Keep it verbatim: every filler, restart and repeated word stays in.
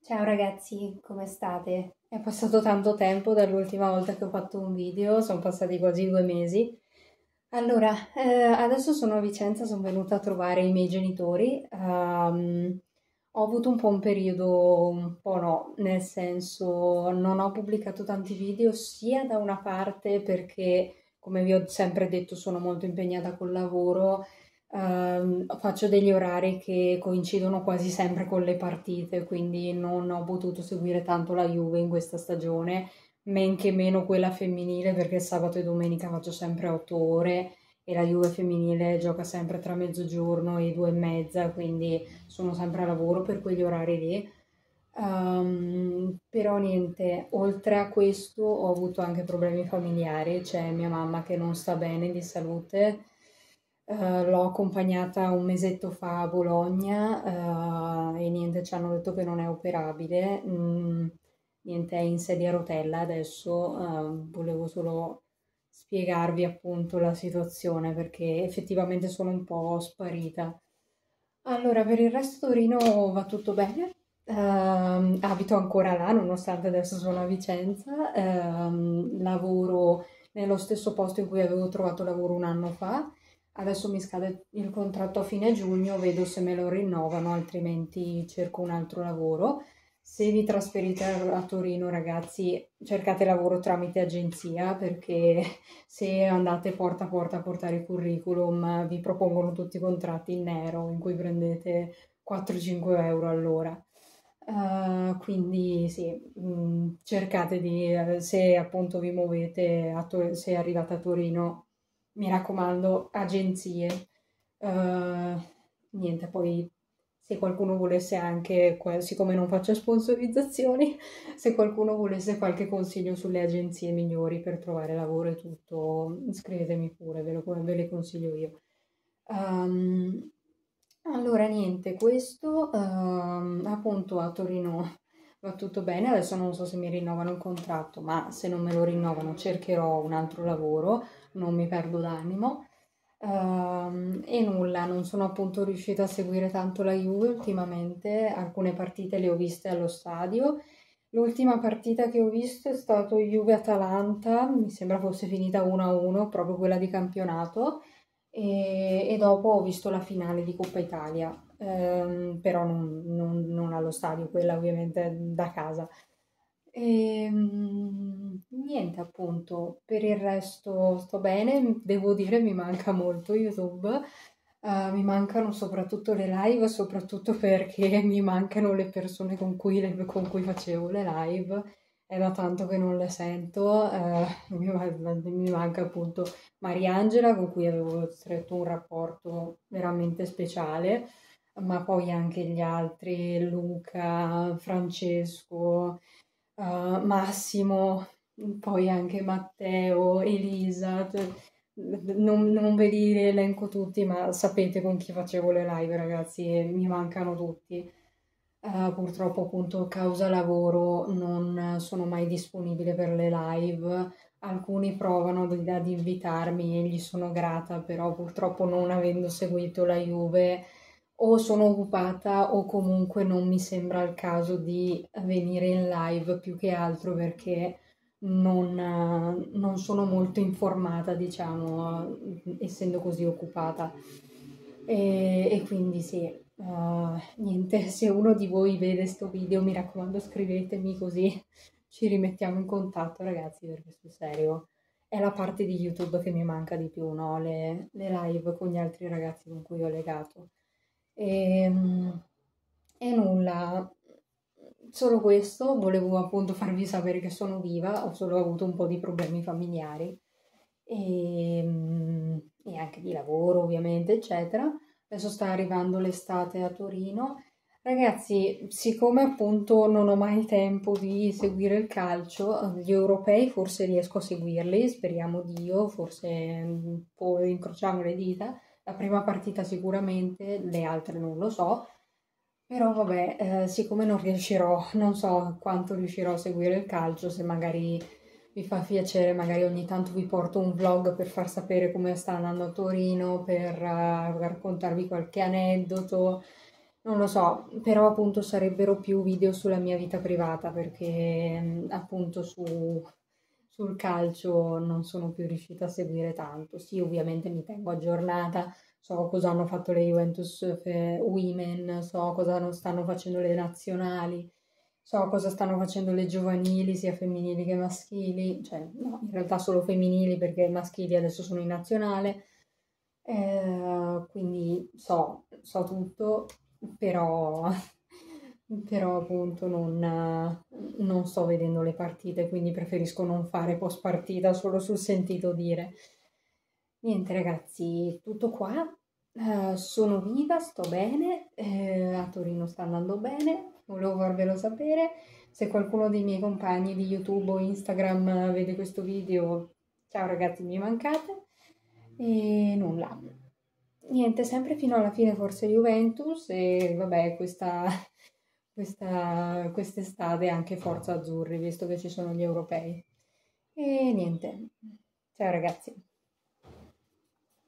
Ciao ragazzi, come state? È passato tanto tempo dall'ultima volta che ho fatto un video, sono passati quasi due mesi. Allora, eh, adesso sono a Vicenza, sono venuta a trovare i miei genitori. Ehm, ho avuto un po' un periodo un po' no, nel senso non ho pubblicato tanti video, sia da una parte perché, come vi ho sempre detto, sono molto impegnata col lavoro. Ehm, faccio degli orari che coincidono quasi sempre con le partite, quindi non ho potuto seguire tanto la Juve in questa stagione, men che meno quella femminile, perché sabato e domenica faccio sempre otto ore e la Juve femminile gioca sempre tra mezzogiorno e due e mezza, quindi sono sempre a lavoro per quegli orari lì. Ehm, però niente, oltre a questo ho avuto anche problemi familiari, c'è mia mamma che non sta bene di salute. Eh, l'ho accompagnata un mesetto fa a Bologna, eh, e niente, ci hanno detto che non è operabile. Mm, niente, è in sedia a rotella adesso. Eh, volevo solo spiegarvi appunto la situazione perché effettivamente sono un po' sparita. Allora, per il resto Torino va tutto bene. Ehm, abito ancora là, nonostante adesso sono a Vicenza. Ehm, lavoro nello stesso posto in cui avevo trovato lavoro un anno fa. Adesso mi scade il contratto a fine giugno, vedo se me lo rinnovano, altrimenti cerco un altro lavoro. Se vi trasferite a a Torino, ragazzi, cercate lavoro tramite agenzia perché se andate porta a porta a portare i curriculum, vi propongono tutti i contratti in nero in cui prendete quattro-cinque euro all'ora. Eh, quindi sì, mh, cercate di, eh, se appunto vi muovete, a Tor- se arrivate a Torino, mi raccomando, agenzie. Eh, niente, poi se qualcuno volesse anche, que- siccome non faccio sponsorizzazioni, se qualcuno volesse qualche consiglio sulle agenzie migliori per trovare lavoro e tutto, scrivetemi pure, ve lo, ve le consiglio io. Ehm, allora, niente, questo ehm, appunto a Torino va tutto bene. Adesso non so se mi rinnovano il contratto, ma se non me lo rinnovano cercherò un altro lavoro, non mi perdo d'animo. Ehm, e nulla, non sono appunto riuscita a seguire tanto la Juve ultimamente, alcune partite le ho viste allo stadio. L'ultima partita che ho visto è stato Juve-Atalanta, mi sembra fosse finita uno a uno, proprio quella di campionato, e, e dopo ho visto la finale di Coppa Italia, ehm, però non, non- non allo stadio, quella ovviamente da casa. E, mm, niente, appunto, per il resto sto bene, devo dire mi manca molto YouTube. Eh, mi mancano soprattutto le live, soprattutto perché mi mancano le persone con cui, le- con cui facevo le live. È da tanto che non le sento. Eh, mi, ma- mi manca appunto Mariangela, con cui avevo stretto un rapporto veramente speciale, ma poi anche gli altri, Luca, Francesco, eh, Massimo, poi anche Matteo, Elisa. Cioè, non, non ve li elenco tutti, ma sapete con chi facevo le live, ragazzi, e mi mancano tutti. Eh, purtroppo, appunto, causa lavoro non sono mai disponibile per le live. Alcuni provano ad ad invitarmi e gli sono grata, però purtroppo non avendo seguito la Juve o sono occupata o comunque non mi sembra il caso di venire in live più che altro perché non, eh, non sono molto informata, diciamo, eh, essendo così occupata. E, e quindi sì, eh, niente, se uno di voi vede sto video, mi raccomando, scrivetemi così ci rimettiamo in contatto, ragazzi, perché sul serio è la parte di YouTube che mi manca di più, no? Le, le live con gli altri ragazzi con cui ho legato. E, e nulla, solo questo, volevo appunto farvi sapere che sono viva, ho solo avuto un po' di problemi familiari e, e anche di lavoro ovviamente, eccetera. Adesso sta arrivando l'estate a Torino. Ragazzi, siccome appunto non ho mai tempo di seguire il calcio, gli europei forse riesco a seguirli, speriamo Dio, forse mm, poi incrociamo le dita. La prima partita sicuramente, le altre non lo so, però vabbè, eh, siccome non riuscirò, non so quanto riuscirò a seguire il calcio, se magari vi fa piacere, magari ogni tanto vi porto un vlog per far sapere come sta andando a Torino, per eh, raccontarvi qualche aneddoto. Non lo so, però appunto sarebbero più video sulla mia vita privata perché mh, appunto su, sul calcio non sono più riuscita a seguire tanto. Sì, ovviamente mi tengo aggiornata, so cosa hanno fatto le Juventus eh, Women, so cosa non stanno facendo le nazionali, so cosa stanno facendo le giovanili, sia femminili che maschili, cioè no, in realtà solo femminili perché i maschili adesso sono in nazionale. Eh, quindi so, so tutto, però, però appunto non, non sto vedendo le partite, quindi preferisco non fare post partita solo sul sentito dire. Niente ragazzi, tutto qua. Eh, sono viva, sto bene, eh, a Torino sta andando bene, volevo farvelo sapere. Se qualcuno dei miei compagni di YouTube o Instagram vede questo video, ciao ragazzi, mi mancate. E nulla. Niente, sempre fino alla fine forse Juventus e vabbè questa, questa, quest'estate anche Forza Azzurri, visto che ci sono gli europei. E niente, ciao ragazzi.